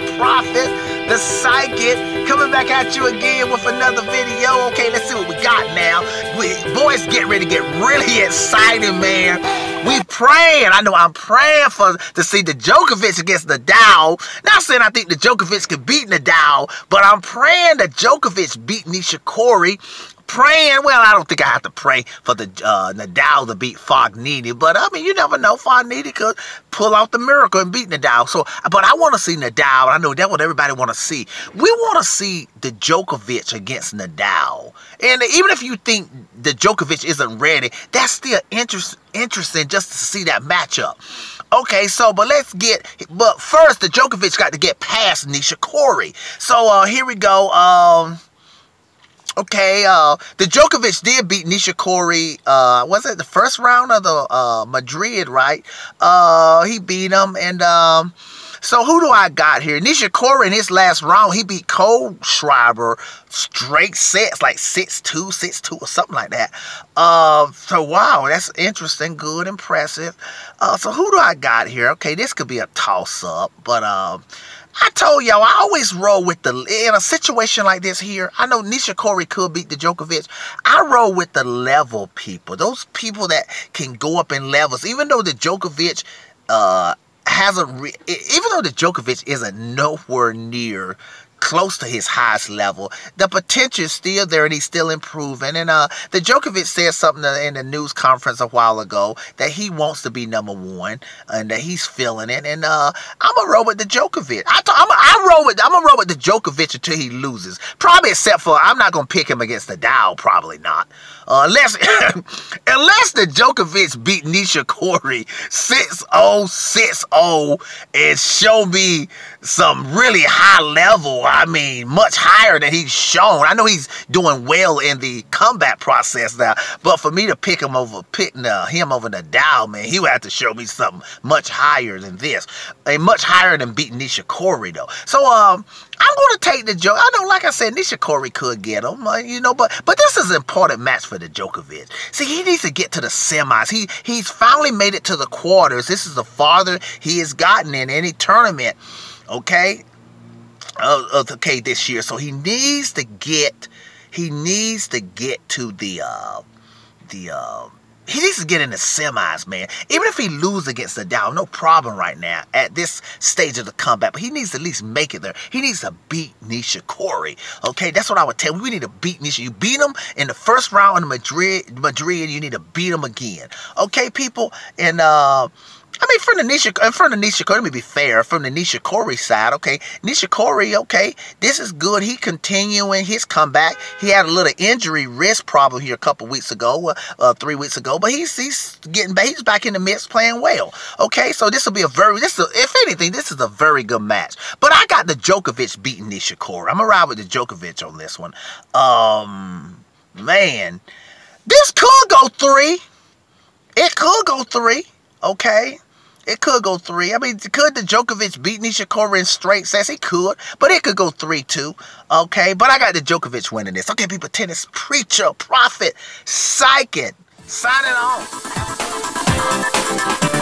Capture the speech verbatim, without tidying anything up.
Prophet, the Psychic, coming back at you again with another video. Okay, let's see what we got now. We, boys, get ready to get really excited, man. We praying. I know I'm praying for to see the Djokovic against Nadal. Not saying I think the Djokovic can beat Nadal, but I'm praying that Djokovic beat Nishikori. Praying, well, I don't think I have to pray for the uh, Nadal to beat Fognini, but I mean, you never know. Fognini could pull out the miracle and beat Nadal. So, but I want to see Nadal. I know that's what everybody want to see. We want to see the Djokovic against Nadal. And even if you think the Djokovic isn't ready, that's still interest, interesting just to see that matchup. Okay, so, but let's get, but first, the Djokovic got to get past Nishikori. So, uh, here we go. Um... Okay, uh, the Djokovic did beat Nishikori, uh, was it the first round of the, uh, Madrid, right? Uh, he beat him, and, um, so who do I got here? Nishikori in his last round, he beat Kohlschreiber straight sets, like six two, six two, or something like that. Uh, so wow, that's interesting, good, impressive. Uh, so who do I got here? Okay, this could be a toss-up, but, um, I told y'all, I always roll with the, in a situation like this here, I know Nishikori could beat the Djokovic. I roll with the level people. Those people that can go up in levels. Even though the Djokovic uh, hasn't, re even though the Djokovic isn't nowhere near close to his highest level, the potential is still there and he's still improving. And uh, the Djokovic said something in the news conference a while ago that he wants to be number one and that he's feeling it. And uh, I'm a roll with the Djokovic. I, I'm a, I roll with I'm a roll with the Djokovic until he loses. Probably except for I'm not gonna pick him against Nadal. Probably not. Uh, unless unless the Djokovic beat Nishikori six oh, six oh and show me some really high level. I mean, much higher than he's shown. I know he's doing well in the comeback process now, but for me to pick him over, picking uh, him over Nadal, man, he would have to show me something much higher than this, a much higher than beating Nishikori though. So, um. I'm going to take the Joe. I know, like I said, Nishikori could get him, uh, you know, but but this is an important match for the Djokovic. See, he needs to get to the semis. He He's finally made it to the quarters. This is the farther he has gotten in any tournament, okay, uh, okay, this year. So he needs to get, he needs to get to the, uh, the, uh, he needs to get in the semis, man. Even if he loses against Nadal, no problem right now at this stage of the comeback. But he needs to at least make it there. He needs to beat Nishikori. Okay, that's what I would tell you. We need to beat Nishikori. You beat him in the first round in Madrid, Madrid. You need to beat him again. Okay, people? And, uh... I mean, from the Nishikori, from the Nishikori, let me be fair, from the Nishikori side, okay, Nishikori, okay, this is good. He continuing his comeback. He had a little injury wrist problem here a couple weeks ago, uh, uh, three weeks ago, but he's he's getting back. He's back in the mix, playing well. Okay, so this will be a very, this is, if anything, this is a very good match. But I got the Djokovic beating Nishikori. I'm gonna ride with the Djokovic on this one. Um, man, this could go three. It could go three. Okay. It could go three. I mean, could the Djokovic beat Nishikori in straight sets? He could, but it could go three two. Okay, but I got the Djokovic winning this. Okay, people, tennis preacher, prophet, psychic, signing off.